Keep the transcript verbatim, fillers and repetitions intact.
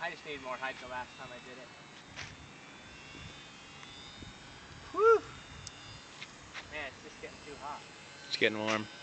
I just needed more height the last time I did it. Whew! Man, it's just getting too hot. It's getting warm.